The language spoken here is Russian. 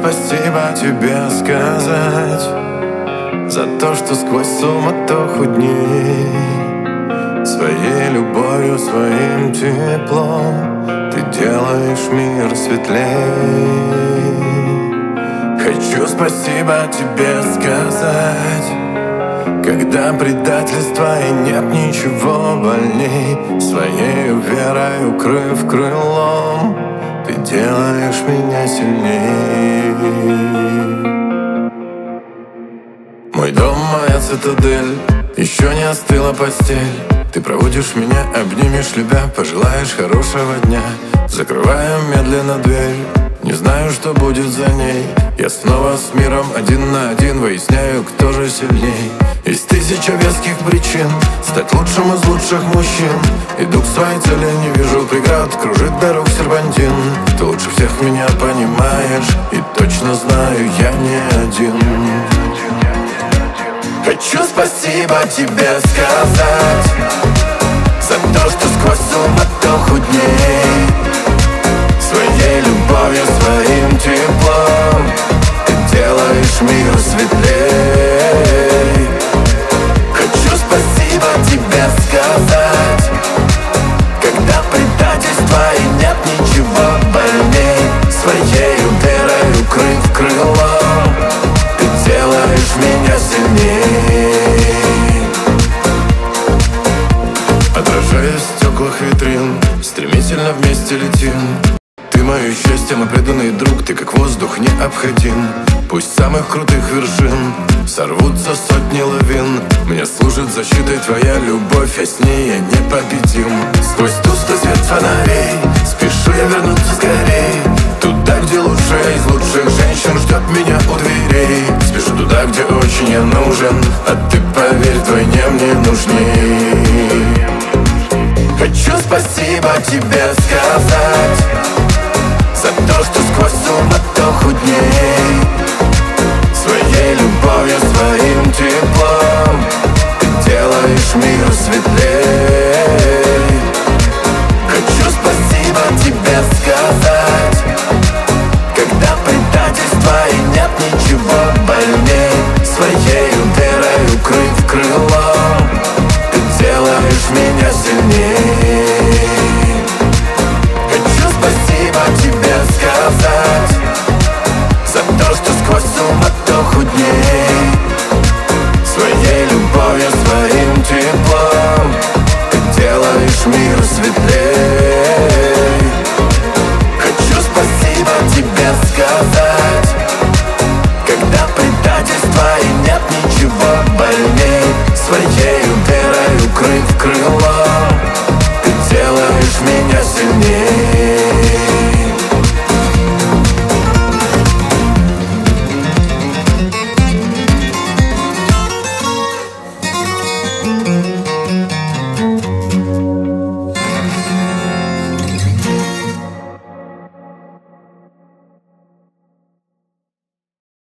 спасибо тебе сказать за то, что сквозь суматоху дней своей любовью, своим теплом ты делаешь мир светлей. Хочу спасибо тебе сказать, когда предательства и нет ничего больней. Своей верой укрыв крылом, ты делаешь меня сильней. Мой дом, моя цитадель, еще не остыла постель. Ты проводишь меня, обнимешь, любя, пожелаешь хорошего дня. Закрываю медленно дверь, не знаю, что будет за ней. Я снова с миром один на один, выясняю, кто же сильней. Есть тысяча веских причин стать лучшим из лучших мужчин. Иду к своей цели, не вижу преград, кружит дорог серпантин. Ты лучше всех меня понимаешь, и точно знаю, я не один. Хочу спасибо тебе сказать за то, что сквозь суматоху дней своей любовью, своим теплом ты делаешь мир светлей. Хочу спасибо тебе сказать, когда предательства и нет ничего больней. Своей верой укрыв крылом, ты делаешь меня сильней. Отражаясь в стеклах витрин, стремительно вместе летим. Ты мое счастье, мой преданный друг, ты как воздух необходим. Пусть с самых крутых вершин сорвутся сотни лавин, мне служит защитой твоя любовь, а с ней я непобедим. Сквозь тусклый свет фонарей спешу я вернуться скорей, туда, где лучшая из лучших женщин ждет меня у дверей. Спешу туда, где очень я нужен, а ты, поверь, вдвойне мне нужней. Хочу спасибо тебе сказать за то, что сквозь суматоху дней своей любовью, своим теплом ты делаешь мир светлей. Хочу спасибо тебе сказать, когда предательства и нет ничего больней. Своей верой укрыв крылом, ты делаешь меня сильней. Хочу спасибо тебе сказать за то, что сквозь суматоху дней своей любовью, своим теплом ты делаешь мир светлей. Хочу спасибо тебе сказать, когда предательства и нет ничего больней. Своей верой укрыв крылом,